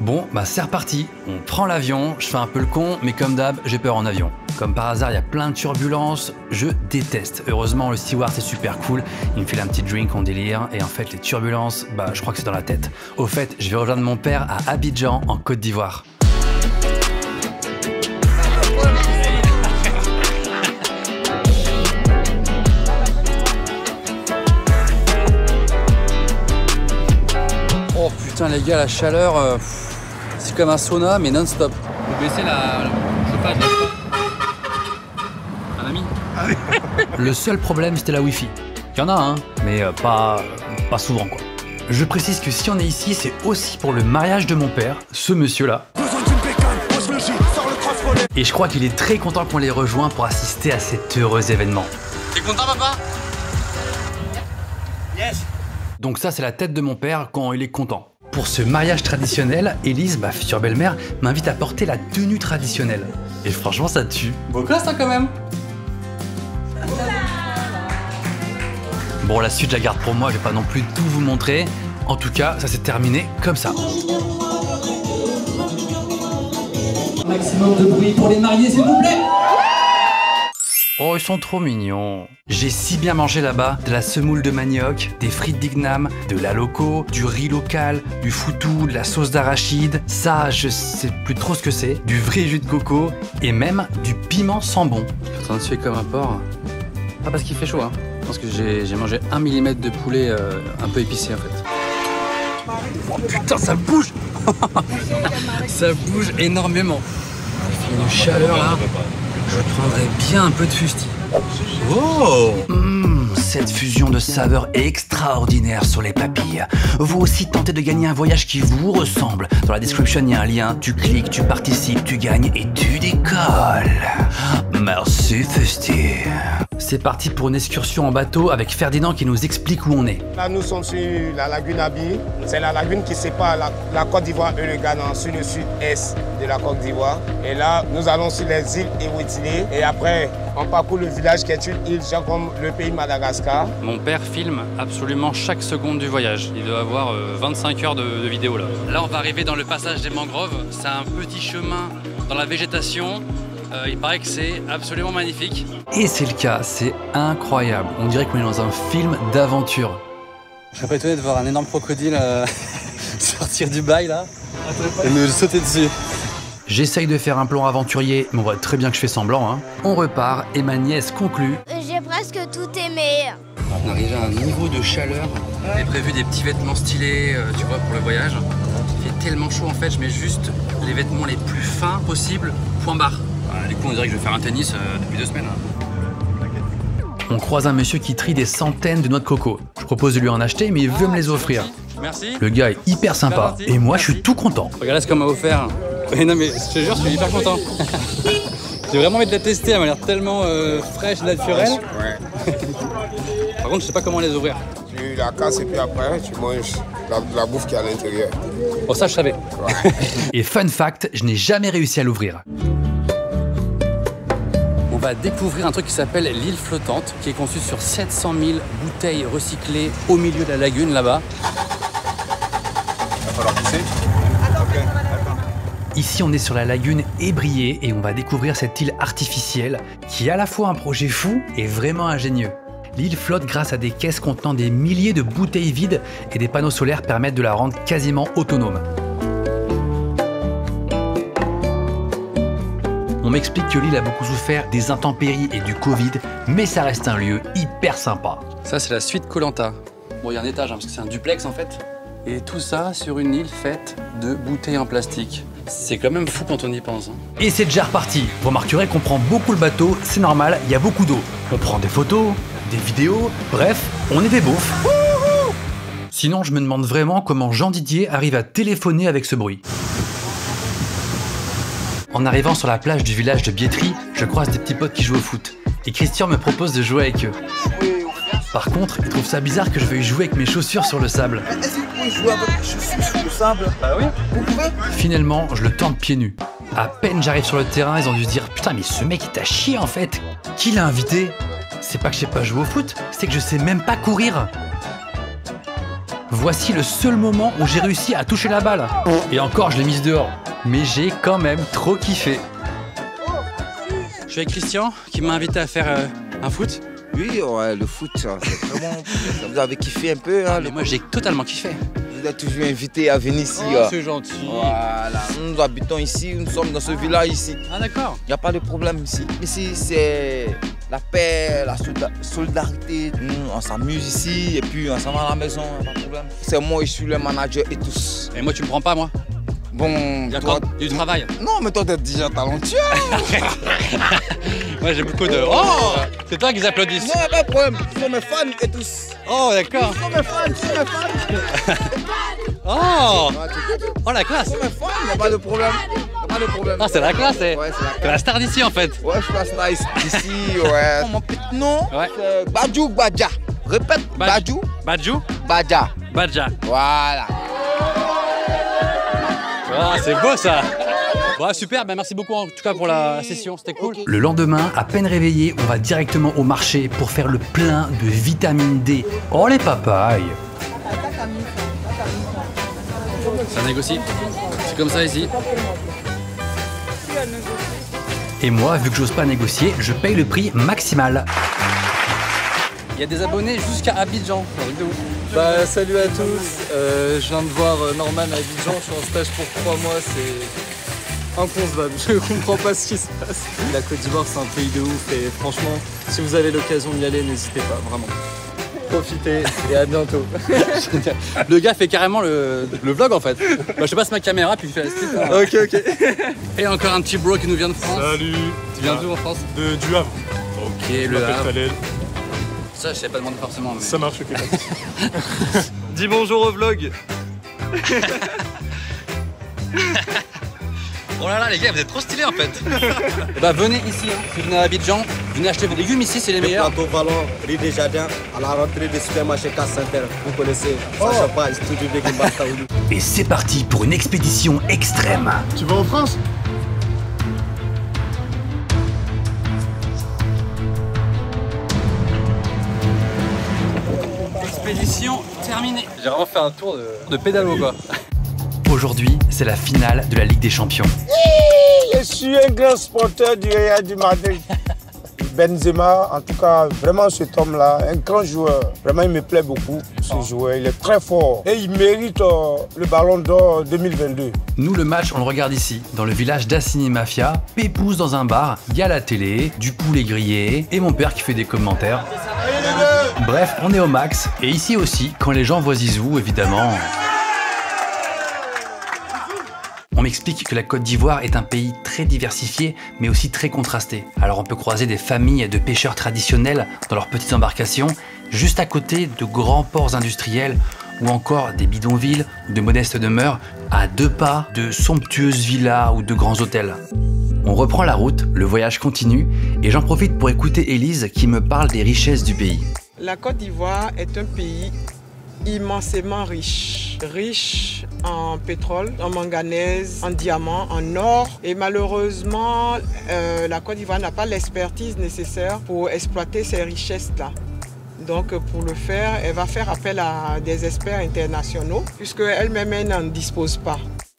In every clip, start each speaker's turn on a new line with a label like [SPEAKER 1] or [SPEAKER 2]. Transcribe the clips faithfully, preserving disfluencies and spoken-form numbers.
[SPEAKER 1] Bon, bah c'est reparti. On prend l'avion, je fais un peu le con, mais comme d'hab, j'ai peur en avion. Comme par hasard, il y a plein de turbulences, je déteste. Heureusement, le steward c'est super cool, il me file un petit drink en délire, et en fait, les turbulences, bah je crois que c'est dans la tête. Au fait, je vais rejoindre mon père à Abidjan, en Côte d'Ivoire. Oh putain les gars, la chaleur, euh, c'est comme un sauna mais non-stop. Vous baissez la... le chauffage là. Un ami. Le seul problème c'était la wifi. Il y en a un, hein, mais euh, pas, pas souvent quoi. Je précise que si on est ici, c'est aussi pour le mariage de mon père, ce monsieur là. Et je crois qu'il est très content qu'on les rejoint pour assister à cet heureux événement. T'es content papa? Yes. Donc ça c'est la tête de mon père quand il est content. Pour ce mariage traditionnel, Élise, ma future belle-mère, m'invite à porter la tenue traditionnelle. Et franchement ça tue. Beau classe hein, quand même. Bon la suite je la garde pour moi, je vais pas non plus tout vous montrer. En tout cas ça s'est terminé comme ça.
[SPEAKER 2] Maximum de bruit pour les mariés s'il vous plaît.
[SPEAKER 1] Oh, ils sont trop mignons. J'ai si bien mangé là-bas, de la semoule de manioc, des frites d'Ignam, de la loco, du riz local, du foutou, de la sauce d'arachide, ça je sais plus trop ce que c'est, du vrai jus de coco et même du piment sambon. Je suis en train de suer comme un porc. Pas parce qu'il fait chaud, hein. Je pense que j'ai mangé un millimètre de poulet euh, un peu épicé en fait. Oh putain, ça bouge. Ça bouge énormément. Il fait une chaleur là. Je prendrais bien un peu de fusti. Oh mmh, cette fusion de saveurs est extraordinaire sur les papilles. Vous aussi tentez de gagner un voyage qui vous ressemble. Dans la description, il y a un lien. Tu cliques, tu participes, tu gagnes et tu décolles. Merci Fusti. C'est parti pour une excursion en bateau avec Ferdinand qui nous explique où on est.
[SPEAKER 3] Là, nous sommes sur la lagune Abi. C'est la lagune qui sépare la, la Côte d'Ivoire et le Ghana sur le sud-est de la Côte d'Ivoire. Et là, nous allons sur les îles Ewetile. Et après, on parcourt le village qui est une île, genre comme le pays de Madagascar.
[SPEAKER 1] Mon père filme absolument chaque seconde du voyage. Il doit avoir euh, vingt-cinq heures de, de vidéo là. Là, on va arriver dans le passage des mangroves. C'est un petit chemin dans la végétation. Euh, il paraît que c'est absolument magnifique. Et c'est le cas, c'est incroyable. On dirait qu'on est dans un film d'aventure. Je serais pas étonné de voir un énorme crocodile euh, sortir du bail là et me sauter dessus. J'essaye de faire un plan aventurier, mais on voit très bien que je fais semblant. Hein. On repart et ma nièce conclut.
[SPEAKER 4] J'ai presque tout aimé.
[SPEAKER 1] On arrive à un niveau de chaleur. J'ai prévu des petits vêtements stylés, euh, tu vois, pour le voyage. Il fait tellement chaud en fait, je mets juste les vêtements les plus fins possibles, point barre. Voilà, du coup, on dirait que je vais faire un tennis euh, depuis deux semaines. Hein. On croise un monsieur qui trie des centaines de noix de coco. Je propose de lui en acheter, mais il veut me les offrir. Merci. Le gars est hyper sympa et moi, je suis tout content. Regardez ce qu'on m'a offert. Et non mais je te jure, je suis hyper content. J'ai vraiment envie de la tester, elle m'a l'air tellement euh, fraîche, naturelle. Ouais. Par contre, je sais pas comment les ouvrir.
[SPEAKER 3] Tu la casses et puis après, tu manges la, la bouffe qui est à l'intérieur.
[SPEAKER 1] Bon, ça, je savais. Ouais. Et fun fact, je n'ai jamais réussi à l'ouvrir. On va découvrir un truc qui s'appelle l'île flottante, qui est conçue sur sept cent mille bouteilles recyclées au milieu de la lagune là-bas.
[SPEAKER 3] Il va falloir pousser.
[SPEAKER 1] Ici, on est sur la lagune Ébrié et on va découvrir cette île artificielle qui est à la fois un projet fou et vraiment ingénieux. L'île flotte grâce à des caisses contenant des milliers de bouteilles vides et des panneaux solaires permettent de la rendre quasiment autonome. On m'explique que l'île a beaucoup souffert des intempéries et du Covid, mais ça reste un lieu hyper sympa. Ça, c'est la suite Koh Lanta. Bon, il y a un étage hein, parce que c'est un duplex en fait. Et tout ça sur une île faite de bouteilles en plastique. C'est quand même fou quand on y pense. Hein. Et c'est déjà reparti. Vous remarquerez qu'on prend beaucoup le bateau, c'est normal, il y a beaucoup d'eau. On prend des photos, des vidéos, bref, on est des beaufs. Sinon, je me demande vraiment comment Jean Didier arrive à téléphoner avec ce bruit. En arrivant sur la plage du village de Biétry, je croise des petits potes qui jouent au foot. Et Christian me propose de jouer avec eux. Par contre, il trouve ça bizarre que je veuille jouer avec mes chaussures sur le sable.
[SPEAKER 5] Est-ce que vous pouvez jouer avec mes chaussures sur le sable?
[SPEAKER 1] Bah oui.
[SPEAKER 5] Vous pouvez?
[SPEAKER 1] Finalement, je le tente pieds nus. À peine j'arrive sur le terrain, ils ont dû se dire « Putain, mais ce mec, il t'a chié en fait. Qui l'a invité ?» C'est pas que je sais pas jouer au foot, c'est que je sais même pas courir. Voici le seul moment où j'ai réussi à toucher la balle. Et encore, je l'ai mise dehors. Mais j'ai quand même trop kiffé. Je suis avec Christian qui m'a invité à faire euh, un foot.
[SPEAKER 5] Oui, ouais, le foot, c'est vraiment... Vous avez kiffé un peu, hein,
[SPEAKER 1] Mais
[SPEAKER 5] le...
[SPEAKER 1] moi j'ai totalement kiffé.
[SPEAKER 5] Je vous ai toujours invité à venir ici.
[SPEAKER 1] Oh,
[SPEAKER 5] ouais.
[SPEAKER 1] c'est gentil.
[SPEAKER 5] Voilà, nous habitons ici, nous sommes dans ce village ici.
[SPEAKER 1] Ah d'accord.
[SPEAKER 5] Il n'y a pas de problème ici. Ici, c'est la paix, la solda- solidarité. Nous, on s'amuse ici et puis on s'en va à la maison, pas de problème. C'est moi, je suis le manager et tous.
[SPEAKER 1] Et moi tu me prends pas moi?
[SPEAKER 5] Bon,
[SPEAKER 1] Il y a
[SPEAKER 5] toi...
[SPEAKER 1] quand du travail.
[SPEAKER 5] Non, mais toi, t'es déjà talentueux.
[SPEAKER 1] Moi j'ai beaucoup de... Oh, c'est toi qu'ils applaudissent.
[SPEAKER 5] Non, pas de problème. Ils sont mes fans et tous.
[SPEAKER 1] Oh d'accord.
[SPEAKER 5] Ils sont mes fans, ils sont mes fans.
[SPEAKER 1] Oh,
[SPEAKER 5] Ouais, tu-
[SPEAKER 1] oh la classe.
[SPEAKER 5] Ils sont mes fans, il n'y a pas de problème. Il n'y a pas de problème.
[SPEAKER 1] Ah c'est la classe, c'est
[SPEAKER 5] Ouais, c'est la
[SPEAKER 1] c'est la star d'ici en fait.
[SPEAKER 5] Ouais, je suis la star ici, ouais. Mon petit nom,
[SPEAKER 1] Ouais.
[SPEAKER 5] c'est Badjou Badja. Répète,
[SPEAKER 1] Bad-
[SPEAKER 5] Badjou
[SPEAKER 1] Badjou,
[SPEAKER 5] Badja.
[SPEAKER 1] Badja.
[SPEAKER 5] Voilà.
[SPEAKER 1] Ah c'est beau ça. Ouais, super, ben merci beaucoup en tout cas pour la session, c'était cool.
[SPEAKER 5] Ok.
[SPEAKER 1] Le lendemain, à peine réveillé, on va directement au marché pour faire le plein de vitamine D. Oh les papayes. Ça négocie. C'est comme ça ici. Et moi, vu que j'ose pas négocier, je paye le prix maximal. Il y a des abonnés jusqu'à Abidjan.
[SPEAKER 6] Bah salut à tous, euh, je viens de voir euh, Norman à Abidjan, je suis en stage pour trois mois, c'est inconcevable, je comprends pas ce qui se passe. La Côte d'Ivoire c'est un pays de ouf et franchement, si vous avez l'occasion d'y aller, n'hésitez pas, vraiment. Profitez et à bientôt.
[SPEAKER 1] Le gars fait carrément le, le vlog en fait. Bah, je passe ma caméra puis il fait la suite. Hein.
[SPEAKER 6] Ok ok.
[SPEAKER 1] Et encore un petit bro qui nous vient de France.
[SPEAKER 7] Salut.
[SPEAKER 1] Tu viens d'où en France?
[SPEAKER 7] De, du Havre.
[SPEAKER 1] Ok,
[SPEAKER 7] Je
[SPEAKER 1] le
[SPEAKER 7] m'appelle
[SPEAKER 1] Havre.
[SPEAKER 7] Khaled.
[SPEAKER 1] Ça, je sais pas demander forcément. Mais...
[SPEAKER 7] Ça marche, ok.
[SPEAKER 6] Dis bonjour au vlog.
[SPEAKER 1] Oh là là, les gars, vous êtes trop stylés en fait. Bah, venez ici, hein. Si vous venez à Abidjan, venez acheter vos légumes ici, c'est les meilleurs.
[SPEAKER 8] Plateau Vallon, rue des Jardins, à la rentrée des supermarchés Casse Inter. Vous connaissez, Sacha Paz, Studio Begin Bastaoulou.
[SPEAKER 1] Et c'est parti pour une expédition extrême.
[SPEAKER 7] Tu vas en France?
[SPEAKER 1] Expédition terminée. J'ai vraiment fait un tour de, de pédalo quoi. Aujourd'hui, c'est la finale de la Ligue des Champions.
[SPEAKER 3] Je suis un grand sporteur du Real du Madrid. Benzema, en tout cas, vraiment cet homme-là, un grand joueur. Vraiment, il me plaît beaucoup, ce joueur. Il est très fort et il mérite euh, le ballon d'or deux mille vingt-deux.
[SPEAKER 1] Nous, le match, on le regarde ici, dans le village d'Assini Mafia, pépouze dans un bar, il y a la télé, du poulet grillé et mon père qui fait des commentaires. Bref, on est au max. Et ici aussi, quand les gens voient Zizou, évidemment... On m'explique que la Côte d'Ivoire est un pays très diversifié, mais aussi très contrasté. Alors on peut croiser des familles de pêcheurs traditionnels dans leurs petites embarcations, juste à côté de grands ports industriels, ou encore des bidonvilles ou de modestes demeures, à deux pas de somptueuses villas ou de grands hôtels. On reprend la route, le voyage continue, et j'en profite pour écouter Élise qui me parle des richesses du pays.
[SPEAKER 9] La Côte d'Ivoire est un pays immensément riche. Riche en pétrole, en manganèse, en diamants, en or. Et malheureusement, euh, la Côte d'Ivoire n'a pas l'expertise nécessaire pour exploiter ces richesses-là. Donc pour le faire, elle va faire appel à des experts internationaux, puisque elle-même elle n'en dispose pas.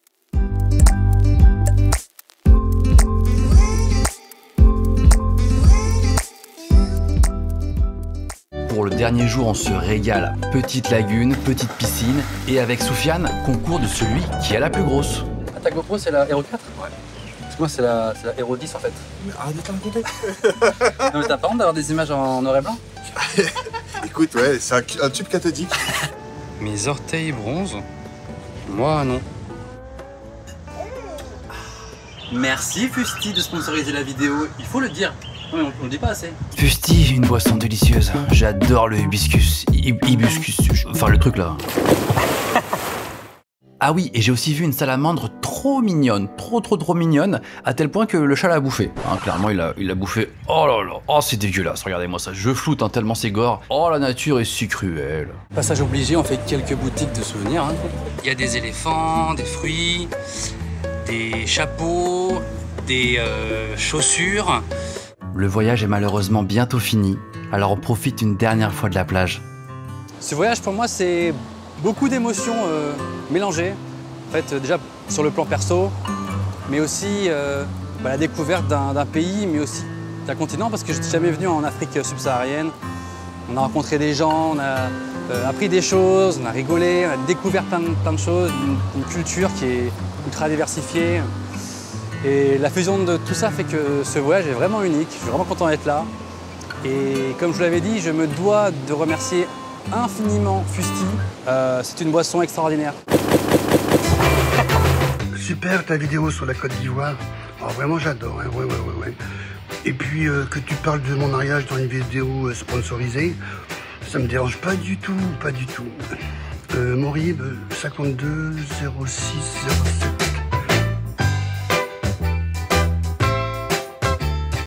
[SPEAKER 1] Pour le dernier jour, on se régale. Petite lagune, petite piscine, et avec Soufiane, concours de celui qui a la plus grosse. Ah, ta GoPro, c'est la Hero quatre? Ouais. Parce que moi, c'est la, la Hero dix en fait.
[SPEAKER 8] Mais arrête de t'inquiéter.
[SPEAKER 1] Non, mais t'as pas honte d'avoir des images en noir et blanc?
[SPEAKER 7] Écoute, ouais, c'est un, un tube cathodique.
[SPEAKER 1] Mes orteils bronze? Moi, non. Merci Fusti de sponsoriser la vidéo, il faut le dire. Non, mais on, on le dit pas assez. Fusti, une boisson délicieuse. J'adore le hibiscus. Hib- hibiscus. Enfin, le truc là. Ah oui, et j'ai aussi vu une salamandre trop mignonne, trop trop trop mignonne, à tel point que le chat l'a bouffé. Hein, clairement, il a, il a bouffé. Oh là là, oh c'est dégueulasse, regardez-moi ça, je floute hein, tellement c'est gore. Oh la nature est si cruelle. Passage obligé, on fait quelques boutiques de souvenirs. Hein. Il y a des éléphants, des fruits, des chapeaux, des euh, chaussures. Le voyage est malheureusement bientôt fini, alors on profite une dernière fois de la plage. Ce voyage pour moi c'est beaucoup d'émotions euh, mélangées. En fait, déjà sur le plan perso, mais aussi euh, bah, la découverte d'un pays, mais aussi d'un continent, parce que je n'étais jamais venu en Afrique subsaharienne. On a rencontré des gens, on a euh, appris des choses, on a rigolé, on a découvert plein de, plein de choses, une, une culture qui est ultra diversifiée. Et la fusion de tout ça fait que ce voyage est vraiment unique. Je suis vraiment content d'être là. Et comme je vous l'avais dit, je me dois de remercier infiniment Fusti. Euh, c'est une boisson extraordinaire.
[SPEAKER 10] Super ta vidéo sur la Côte d'Ivoire. Alors vraiment j'adore, hein. ouais, ouais, ouais, ouais. Et puis euh, que tu parles de mon mariage dans une vidéo euh, sponsorisée, ça me dérange pas du tout, pas du tout. Euh, Morib, cinquante-deux zéro six zéro sept.